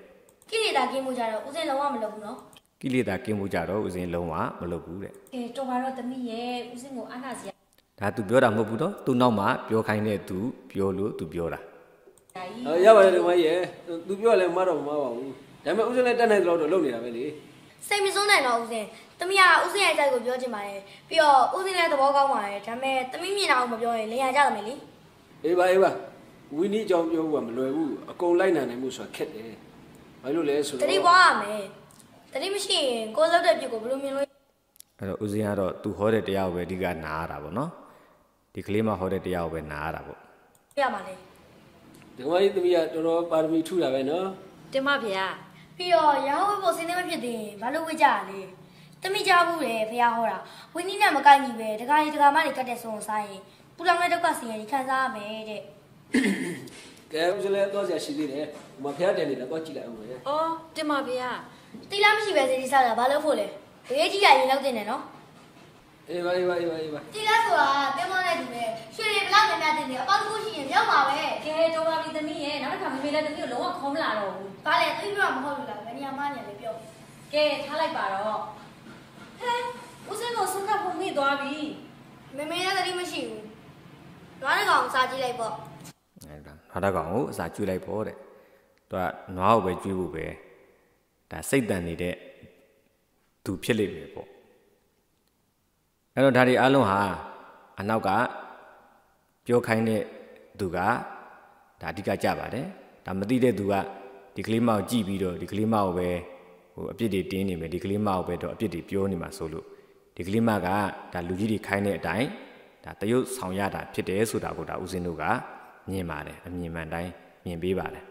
ကိလေသာကင်းမှုကြတော့ဦးစင်းလုံးဝမလုပ်ဘူးနော်ကိလေသာကင်းမှုကြတော့ဦးစင်းလုံးဝမလုပ်ဘူးတဲ့ကဲတော်ပါတော့သမီးရဲ့ဦးစင်းကိုအားနာစရာဒါ तू ပြောတာမဟုတ်ဘူးတော့ तू နောက်မှပြောခိုင်းတဲ့ तू ပြောလို့ तू ပြောတာအဲရပါတယ်ဒီမကြီးရယ်သူပြောလဲမတော့မမပါဘူးဒါပေမဲ့ဦးစင်းလည်းတက်နိုင်တော့တော့လုပ်နေတာပဲလေစိတ်မစွန်းနိုင်တော့ဦးစင်းသမီးကဦးစင်းရဲ့အကြိုက်ကိုပြောချင်ပါတယ်ပြီးတော့ဦးစင်းလည်းသဘောကောင်းပါတယ်ဒါပေမဲ့သမီးမြင်တာအောင်မပြောရင်လေရကြတယ်မယ်လေအေးပါအေးပါဝီနီအကြောင်းပြောဖို့ကမလွယ်ဘူးအကုန်လိုက်နိုင်နိုင်မှုဆိုတာခက်တယ်ဘာလို့လဲဆိုတော့တတိပွားရမယ်တတိမရှိရင်ကိုယ်လောက်တဲ့ပြစ်ကိုဘယ်လိုမြင်လို့အဲ့တော့ဦးစင်းကတော့ तू ဟောတဲ့တရားကိုပဲအဓိကနားရတာပေါ့နော်ဒီကလေးမဟောတဲ့တရားကိုပဲနားရတာပေါ့ပြပါလေဒီမကြီးသမီးကတော်တော်ပါရမီထူတာပဲနော်တင်မဗျာပြီးတော့ရဟန်းဝိဖို့စင်းနေမဖြစ်သေးရင်ဘာလို့ဝိကြရလဲသမီးကြားဘူးလေဖះဟောတာဝင်းနီးနဲ့မကိုက်ညီပဲတခါကြီးတခါမတွေကတ်တဲ့ဆုံးကိုစားရင်ပူလောင်တဲ့ဒုက္ခဆင်းရဲခံစားရမယ်တဲ့ကဲဦးစင်းလည်းတော့ဆရာရှိသေးတယ်ဟိုမှာဖះတယ်နေတာတော့ကြည့်လိုက်အောင်လေအော်တင်မဗျာတိလားမရှိပဲစိတ်စားတာဘာလို့ဖို့လဲဘေးကြီးကရင်လောက်တင်တယ်နော်အေးပါအေးပါအေးပါအေးပါတိလားဆိုတာတင်းမနဲ့တူပဲရွှေတွေဘလောက်များများတင်တယ်အပေါင်းတစ်ခုရှိရင်ရောက်ပါပဲကဲတော်ပါပြီသမီးရဲ့နောက်တစ်ခါမမေလည်းသမီးကိုလုံးဝခေါ်မလာတော့ဘူးဘာလဲသိပြောမဟုတ်ဘူးလားဘယ်နေရာမှညာလဲပြောကဲထားလိုက်ပါတော့ဟဲဦးစင်းကိုဆုံးကပုံမိသွားပြီမေမေလည်းတတိမရှိဘူးနွားကောင်စားကြည့်လိုက်ပေါ့အဲ့ဒါနွားတကောင်ကိုအစာကျွေးလိုက်ပေါ့တဲ့ तू ကနွားကိုပဲကျွေးဖို့ပဲဒါစိတ်တန်နေတဲ့ तू ဖြစ်လိမ့်မယ်ပေါ့အဲ့တော့ဒါတွေအားလုံးဟာအနောက်ကပြောခိုင်းတဲ့ तू ကဒါအဓိကကြပါတယ်ဒါမသိတဲ့ तू ကဒီကလေးမကိုကြည့်ပြီးတော့ဒီကလေးမကိုပဲဟိုအပြစ်တွေတင်းနေမယ်ဒီကလေးမကိုပဲတော့အပြစ်တွေပြောနေမှာဆိုလို့ဒီကလေးမကဒါလူကြီးတွေခိုင်းတဲ့အတိုင်းဒါတရုပ်ဆောင်ရတာဖြစ်တယ်ဆိုတာကိုဒါဦးစင်းတို့ကမြင်ပါတယ်အမြင်မှန်တိုင်းမြင်ပေးပါတယ်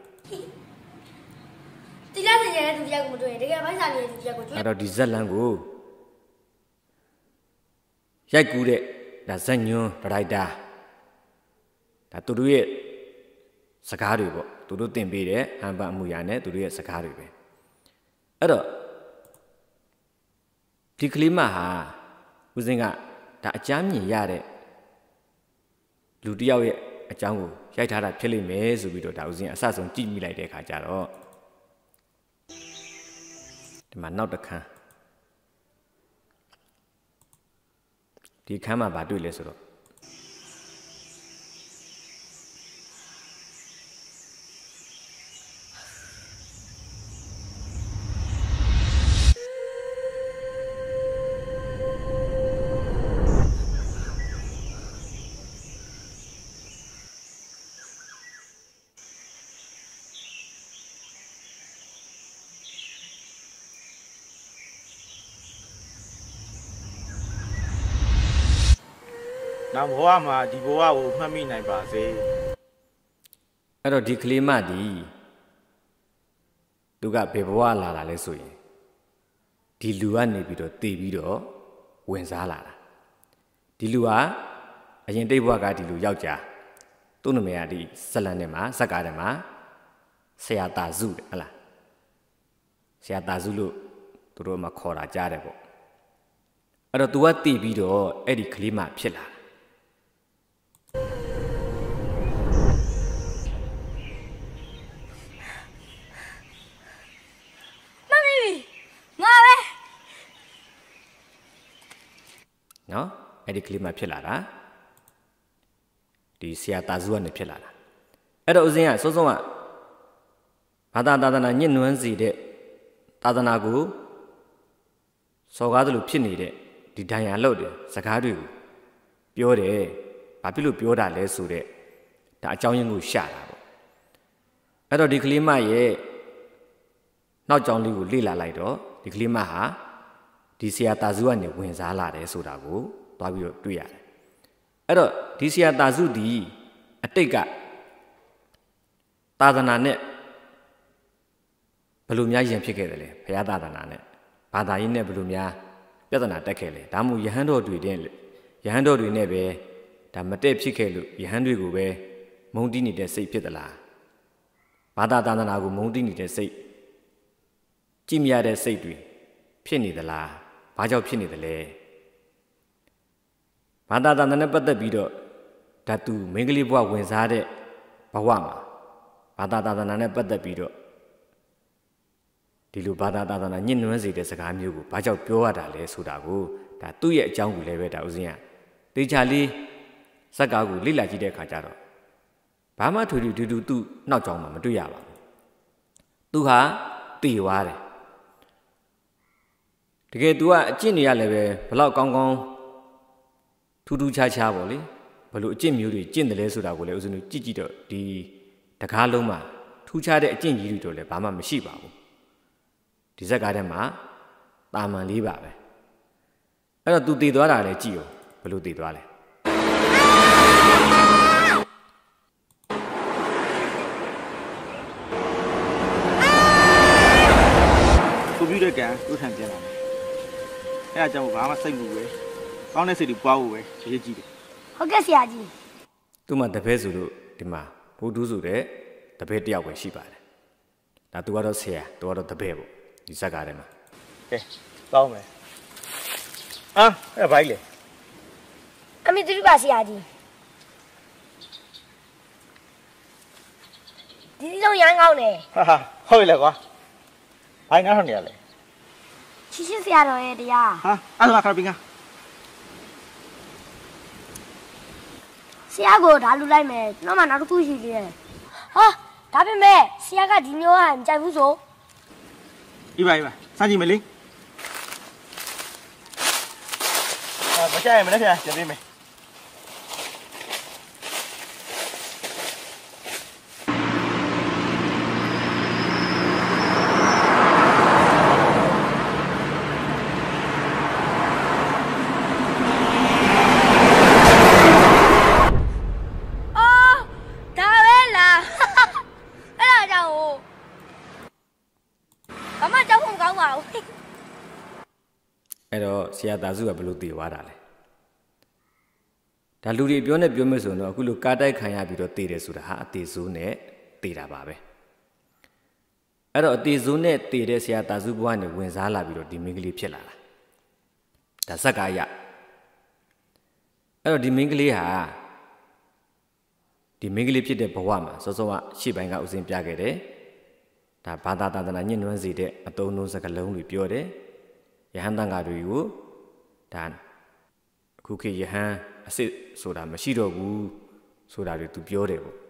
တိလားစင်ရတဲ့သူတယောက်ကိုမတွေ့ရင်တကယ်ပိုင်းစားနေတဲ့သူတယောက်ကိုကျွေးအဲ့တော့ဒီဇက်လန်ကိုရိုက်ကူးတဲ့ဒါဇက်ညွန်းဒရိုက်တာဒါသူတို့ရဲ့စကားတွေပေါ့သူတို့တင်ပေးတဲ့ဟန်ပအမှုရာနဲ့သူတို့ရဲ့စကားတွေပဲအဲ့တော့ဒီကလေးမဟာဦးစင်းကဒါအကြမ်းမြင်ရတဲ့လူတစ်ယောက်ရဲ့အကြောင်းကိုရိုက်ထားတာဖြစ်လိမ့်မယ်ဆိုပြီးတော့ဒါဦးစင်းအဆဆုံးကြည့်မိလိုက်တဲ့အခါကျတော့ဒီမှာနောက်တစ်ခန်းဒီခန်းမှာဘာတွေ့လဲဆိုတော့နောက်ဘဝမှာဒီဘဝကိုမှတ်မိနိုင်ပါစေအဲ့တော့ဒီကလေးမဒီသူကဘယ်ဘဝလာတာလဲဆိုရင်ဒီလူကနေပြီးတော့တည်ပြီးတော့ဝင်စားလာတာဒီလူဟာအရင်တိတ်ဘဝကဒီလူယောက်ျားသူ့နာမည်ကဒီဇလန်ထဲမှာဇက်ကားထဲမှာဆရာတာစုတဲ့ဟလားဆရာတာစုလို့သူတို့မှခေါ်တာကြားတယ်ပေါ့အဲ့တော့ तू ကတည်ပြီးတော့အဲ့ဒီကလေးမဖြစ်လာနော်အဲ့ဒီကလေးမှဖြစ်လာတာဒီဆရာတာစုကနေဖြစ်လာတာအဲ့တော့ဦးစင်းကစိုးစိုးကဘာသာသာသနာညှဉ်းနှွမ်းစေတဲ့သာသနာကိုစော်ကားသလိုဖြစ်နေတဲ့ဒီဒဏ်ရာလောက်တဲ့စကားတွေကိုပြောတယ်ဘာဖြစ်လို့ပြောတာလဲဆိုတဲ့ဒါအကြောင်းရင်းကိုရှာတာပေါ့အဲ့တော့ဒီကလေးမရဲ့နောက်ကြောင်းလေးကိုလေ့လာလိုက်တော့ဒီကလေးမဟာဒီဆရာတာစုကနေဝင်စားလာတယ်ဆိုတာကိုသွားပြီးတော့တွေ့ရတယ်အဲ့တော့ဒီဆရာတာစုဒီအတိတ်ကသာသနာနဲ့ဘယ်လိုများယဉ်ဖြစ်ခဲ့တယ်လဲဘုရားသာသနာနဲ့ဘာသာရေးနဲ့ဘယ်လိုများပြဿနာတက်ခဲ့လဲဒါမှမဟုတ်ယဟန်တော်တွေတဲ့ယဟန်တော်တွေနဲ့ပဲဒါမတက်ဖြစ်ခဲ့လို့ယဟန်တွေကိုပဲမုန်းတီးနေတဲ့စိတ်ဖြစ်သလားဘာသာသာသနာကိုမုန်းတီးနေတဲ့စိတ်ကြည့်မြတဲ့စိတ်တွေဖြစ်နေသလားဘာကြောင့်ဖြစ်နေသလဲဘာသာသာသနာနဲ့ပတ်သက်ပြီးတော့ဓာတုမင်္ဂလိဘဝဝင်စားတဲ့ဘဝမှာဘာသာသာသနာနဲ့ပတ်သက်ပြီးတော့ဒီလိုဘာသာတာသနာညှဉ်းနှွမ်းစေတဲ့စကားမျိုးကိုဘာကြောင့်ပြောရတာလဲဆိုတာကိုဒါသူ့ရဲ့အကြောင်းကိုလည်းပဲဒါဦးစင်းကတေချာလေးဇက်ကားကိုလေ့လာကြည့်တဲ့အခါကျတော့ဘာမှထွေထွေတူတူသူ့နောက်ကြောင်းမှာမတွေ့ရပါဘူးသူဟာတည်သွားတယ်တကယ်သူကအကျင့်တွေရလည်းပဲဘလောက်ကောင်းကောင်းထူးထူးခြားခြားပေါ့လေဘလို့အကျင့်မျိုးတွေကျင့်တယ်လဲဆိုတာကိုလည်းဦးဇင်းတို့ကြည့်ကြည့်တော့ဒီတကားလုံးမှာထူးခြားတဲ့အကျင့်ကြီးတွေတော့လည်းဘာမှမရှိပါဘူးဒီဇက်ကားထဲမှာတာမန်လေးပါပဲအဲ့တော့သူတည်သွားတာလည်းကြည့်ရောဘလို့တည်သွားလဲကွန်ပျူတာကန်တို့ထန်ပြန်လာတယ်အဲ့အကြောင်းကိုဘာမှစိတ်မပူပဲကောင်းတဲ့စိတ်တွေပွားဖို့ပဲအရေးကြီးတယ်ဟုတ်ကဲ့ဆရာကြီးသူ့မှာတပည့်ဆိုလို့ဒီမှာဘိုးတူးဆိုတဲ့တပည့်တယောက်ပဲရှိပါတယ်ဒါသူကတော့ဆရာသူကတော့တပည့်ပေါ့ဒီဇက်ကားထဲမှာကဲကောင်းမယ်အာအဲ့ဘာကြီးလဲအမေတူပါဆရာကြီးဒီဒီလုံးရမ်းကောင်းတယ်ဟာဟာဟုတ်ပြီလေကွာဘာငါထောင်နေရလဲချစ်ချစ်ဆရာတော်ရဲ့တရားဟာအဲ့ဒါခါပင်ကဆရာကိုဒါလူလိုက်မယ်ကျွန်တော်မှနောက်တစ်ခုရှိသေးတယ်ဟာဒါပေမဲ့ဆရာကဒီမျိုးကမကြိုက်ဘူးဆိုဒီပါဒီပါစမ်းကြည့်မလေးအာမကြိုက်ရင်မနေ့ကပြန်ပေးမယ်အဲ့တော့ဆရာသားစုကဘယ်လိုတည်သွားတာလဲဒါလူတွေပြောနေပြောမယ်ဆိုတော့အခုလိုကားတိုက်ခံရပြီးတော့တည်တယ်ဆိုတာဟာအသေးစိုးနဲ့တည်တာပါပဲအဲ့တော့အသေးစိုးနဲ့တည်တဲ့ဆရာသားစုဘဝနဲ့ဝင်စားလာပြီးတော့ဒီမင်းကလေးဖြစ်လာတာဒါဇက်ကားရအဲ့တော့ဒီမင်းကလေးဟာဒီမင်းကလေးဖြစ်တဲ့ဘဝမှာစောစောကရှေ့ပိုင်းကဥစဉ်ပြခဲ့တယ်ဒါဘာသာသာသနာညှဉ်းနှွမ်းစေတဲ့အတုံးလုံးစကားလုံးတွေပြောတယ်ယဟန်တန်ဃာတွေကိုဒါအခုခေတ်ယဟန်အစ်စ်ဆိုတာမရှိတော့ဘူးဆိုတာတွေသူပြောတယ်ပေါ့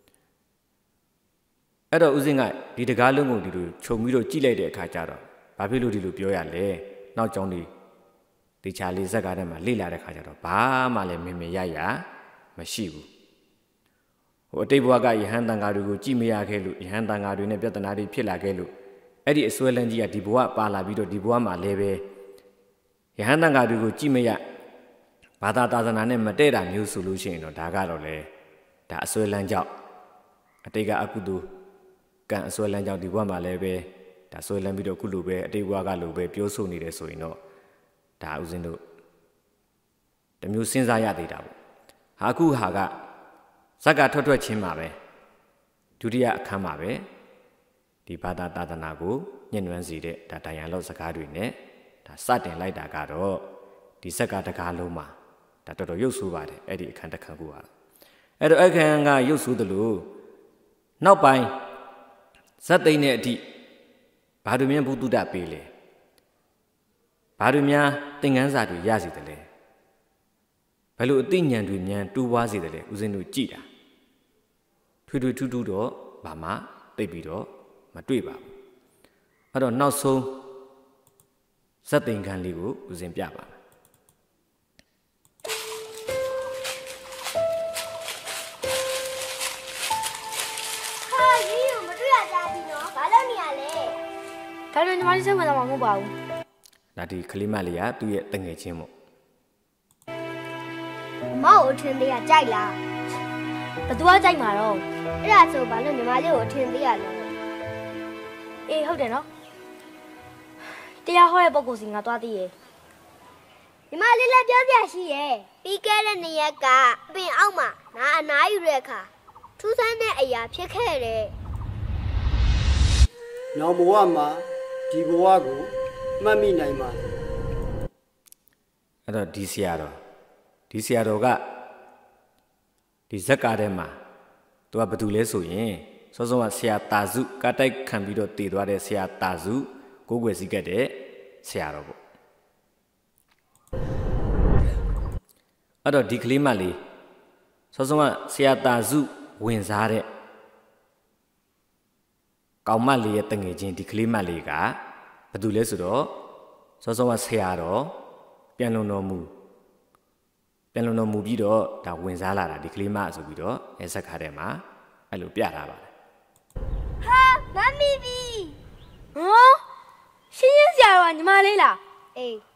အဲ့တော့ဦးစင်းကဒီတကားလုံးကိုဒီလိုခြုံပြီးတော့ကြည့်လိုက်တဲ့အခါကျတော့ဘာဖြစ်လို့ဒီလိုပြောရလဲနောက်ကြောင်းဒီတေချာလေးဇက်ကားထဲမှာလေ့လာတဲ့အခါကျတော့ဘာမှလည်းမင်မရရမရှိဘူးဟိုအတိတ်ဘဝကယဟန်တန်ဃာတွေကိုကြည့်မရခဲ့လို့ယဟန်တန်ဃာတွေနဲ့ပြဿနာတွေဖြစ်လာခဲ့လို့အဲ့ဒီအစွဲလန်းကြီးကဒီဘဝပါလာပြီးတော့ဒီဘဝမှာလည်းပဲယဟန်တန်ဃာတွေကိုကြည့်မရဘာသာသာသနာနဲ့မတည့်တာမျိုးဆိုလို့ရှိရင်တော့ဒါကတော့လေဒါအစွဲလန်းကြောင့်အတိတ်ကအကုသိုလ်ကံအစွဲလန်းကြောင့်ဒီဘဝမှာလည်းပဲဒါစွဲလန်းပြီးတော့ခုလိုပဲအတိတ်ဘဝကလိုပဲပြောဆိုနေတယ်ဆိုရင်တော့ဒါဥစဉ်တို့တမျိုးစဉ်းစားရသေးတာပေါ့ဟာခုဟာကဇက်ကထွက်ထွက်ချင်းမှာပဲဒုတိယအခန်းမှာပဲဒီဘာသာသာသနာကိုညှဉ်းနှွမ်းစေတဲ့ဒါတန်ရန်လောက်စကားတွေနဲ့ဒါစတင်လိုက်တာကတော့ဒီဇက်ကတကားလုံးမှာဒါတော်တော်ရုပ်ဆိုးပါတယ်အဲ့ဒီအခန်းတစ်ခန်းကိုဟာအဲ့တော့အခန်းကရုပ်ဆိုးတယ်လို့နောက်ပိုင်းဇက်သိန်းနဲ့အထိဘာတို့မြန်ဘုဒ္ဓတပေးလေဘာတို့များသင်္ကန်းစာတွေရစီတယ်လေဘယ်လိုအသိဉာဏ်တွေမြန်တူးပွားစေတယ်လေဦးဇင်းတို့ကြည်တာထွေထွေထူးထူးတော့ဘာမှသိပြီးတော့မတွေ့ပါဘူးအဲ့တော့နောက်ဆုံးဇက်သိန်းခန်းလေးကိုဦးဇင်းပြပါမယ်ဟာကြီးကိုမတွေ့ရကြဘူးနော်ဘာလို့နေရလဲဒါတော့ညီမလေးစိတ်ဝင်စားမှာမဟုတ်ပါဘူးဒါဒီကလေးမလေးကသူ့ရဲ့တငယ်ချင်းပေါ့မောက်အထင်သေးကကြိုက်လားဘသူကကြိုက်မှာတော့အဲ့ဒါဆိုဘာလို့ညီမလေးကိုအထင်သေးရလဲအေးဟုတ်တယ်နော်တရားဟောတဲ့ပုဂ္ဂိုလ်စီငါသွားသိရဲ့ညီမလေးလည်းပြောပြရှိရဲ့ပြီးခဲ့တဲ့နေ့ရက်ကအပင်အောက်မှာငါအနားယူတဲ့အခါထူးဆန်းတဲ့အရာဖြစ်ခဲ့တယ်နောက်ဘဝမှာဒီဘဝကိုမှတ်မိနိုင်ပါအဲ့တော့ဒီဆရာတော်ဒီဆရာတော်ကဒီဇက်ကားထဲမှာသူကဘာတူလဲဆိုရင်စောစောကဆရာတာစုကတိုက်ခံပြီးတော့တည်သွားတဲ့ဆရာတာစုကိုကိုွယ်စည်းကတဲ့ဆရာတော်ပေါ့အဲ့တော့ဒီကလေးမလေးစောစောကဆရာတာစုဝင်စားတဲ့ကောင်မလေးရဲ့တငယ်ချင်းဒီကလေးမလေးကဘာတူလဲဆိုတော့စောစောကဆရာတော်ပြန်လုံတော်မူပြန်လုံတော်မူပြီးတော့ဒါဝင်စားလာတာဒီကလေးမဆိုပြီးတော့အဲဆက်ခါထဲမှာအဲ့လိုပြထားပါတယ်ဟာမမီဘီဟောရှင်းရှင်းဆရာတော်ကညီမလေးလားအေး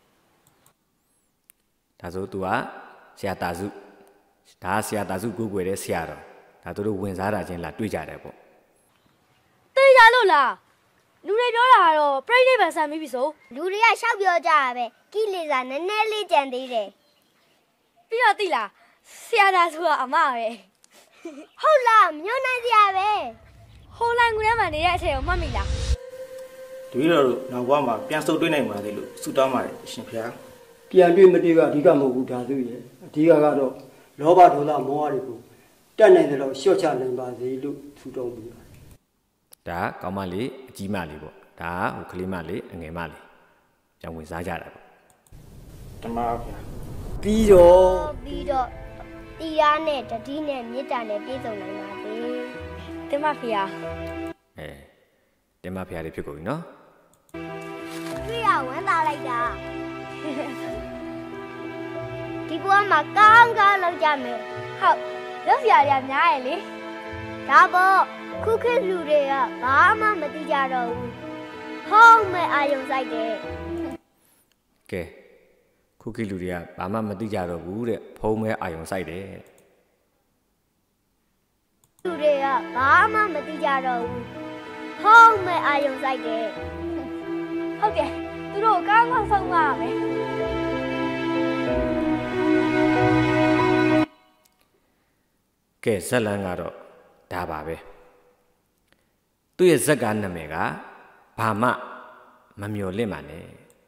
ဒါဆို तू ကဆရာတာစုဒါဆရာတာစုကိုကိုွယ်တဲ့ဆရာတော်ဒါသူတို့ဝင်စားတာချင်းလာတွေ့ကြတယ်ပေါ့တေးကြလို့လားလူတွေပြောတာကတော့ပြိဋိဘံဆန်ပြီးပြီဆိုလူတွေကရှောက်ပြောကြတာပဲကိလေသာနည်းနည်းလေးကြံသေးတယ်ပြီးတော့သိလားဆရာတာစုကအမပဲဟုတ်လားမြို့နိုင်ဆရာပဲဟိုလိုင်းကူထဲမှာနေတဲ့အချိန်ကိုမှတ်မိလားတပည့်တော်တို့နောက်ဘဝမှာပြန်ဆုပ်တွေ့နိုင်ပါသေးလို့ဆုတောင်းပါတယ်ရှင်ဖေ။ပြန်တွေ့မတွေ့ကအဓိကမဟုတ်ဘူးဒါသူရဲ့အဓိကကတော့လောဘဒေါသမောဟတွေကိုတတ်နိုင်တယ်လို့ရှော့ချနိုင်ပါစေလို့ဆုတောင်းပြီးပါတယ်။ဒါကောင်းမလေးအကြီးမလေးပေါ့။ဒါဟိုကလေးမလေးအငယ်မလေးကြောင်ဝင်စားကြတာပေါ့။ဓမ္မဖေ။ပြီးတော့ပြီးတော့တရားနဲ့တတိနဲ့မေတ္တာနဲ့ပြည့်စုံနိုင်ပါစေ။ဓမ္မဖေ။အဲဓမ္မဖေလေးဖြစ်ကုန်ပြီနော်။တွေ့ရဝမ်းသာလိုက်တာ။ဒီဘဝမှာကောင်းကောင်းလုပ်ကြမယ်ဟုတ်လုပ်ရရများရလေဒါပေါ့ခုခေတ်လူတွေကဘာမှမသိကြတော့ဘူးဟောင်းမဲ့အာယုံဆိုင်တယ်ကဲခုခေတ်လူတွေကဘာမှမသိကြတော့ဘူးတဲ့ဖုံးမဲ့အာယုံဆိုင်တယ်လူတွေကဘာမှမသိကြတော့ဘူးဟောင်းမဲ့အာယုံဆိုင်တယ်ဟုတ်တယ်သူတို့ကောင်းကောင်းဆုံးပါမယ်ကဲဇက်လန်းကတော့ဒါပါပဲသူ့ရဲ့ဇက်ကားနာမည်ကဘာမှမမျော်လင့်ပါနဲ့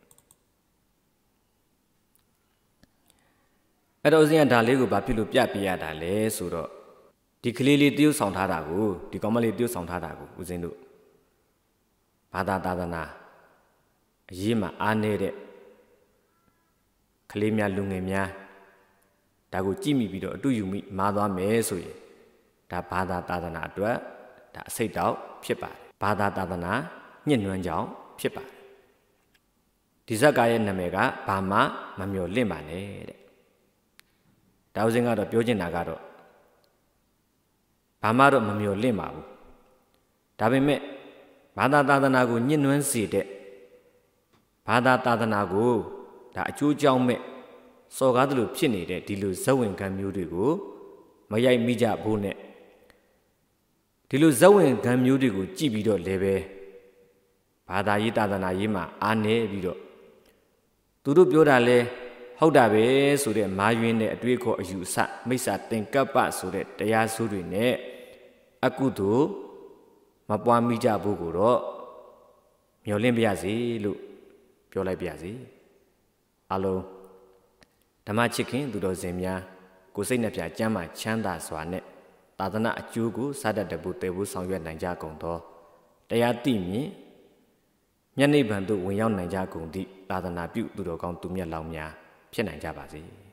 အဲ့တော့ဦးဇင်းကဒါလေးကိုဘာဖြစ်လို့ပြပြရတာလဲဆိုတော့ဒီကလေးလေးတရုပ်ဆောင်ထားတာကိုဒီကောင်မလေးတရုပ်ဆောင်ထားတာကိုဦးဇင်းတို့ဘာသာသာသနာအရေးမှာအားနေတဲ့ကလေးများလူငယ်များဒါကိုကြည့်မိပြီးတော့အတူယူမိမာသွားမယ်ဆိုရင်ဒါဘာသာသာသနာအတွက်ဒါအစိတ်တောက်ဖြစ်ပါတယ်ဘာသာသာသနာညှဉ်းနှွမ်းကြောင်းဖြစ်ပါတယ်ဒီဇက်ကားရဲ့နာမည်ကဘာမှမမျော်လင့်ပါနဲ့တဲ့ဒါဦးစင်းကတော့ပြောချင်တာကတော့ဘာမှတော့မမျော်လင့်ပါဘူးဒါပေမဲ့ဘာသာသာသနာကိုညှဉ်းနှွမ်းစေတဲ့ဘာသာသာသနာကိုဒါအကျိုးကြောင့်မဲ့စော်ကားသလိုဖြစ်နေတဲ့ဒီလိုဇက်ဝင်ခံမျိုးတွေကိုမရိုက်မိကြဖို့နဲ့ဒီလိုဇက်ဝင်ခံမျိုးတွေကိုကြည့်ပြီးတော့လည်းပဲဘာသာရေးသာသနာရေးမှာအားနေပြီးတော့သူတို့ပြောတာလဲဟုတ်တာပဲဆိုတဲ့မာယွင်းတဲ့အတွေ့အခေါ်အယူအဆမိစ္ဆာသင်္ကပ္ပဆိုတဲ့တရားစိုးတွေနဲ့အကုသို့မပွားမိကြဖို့ကိုတော့မျှော်လင့်ပါရစေလို့ပြောလိုက်ပါရစေအလုံးဓမ္မချစ်ခင်သူတော်စင်များကိုစိတ်နှပြကျမ်းမာချမ်းသာစွာနဲ့သာသနာအကျိုးကိုစတတ်တဖို့တည်ဖို့ဆောင်ရွက်နိုင်ကြကုန်သောတရားသိမြင်မျက်နှိပ်ဗံသို့ဝင်ရောက်နိုင်ကြကုန်သည့်သာသနာပြုသူတော်ကောင်းသူမြတ်လောင်များဖြစ်နိုင်ကြပါစေ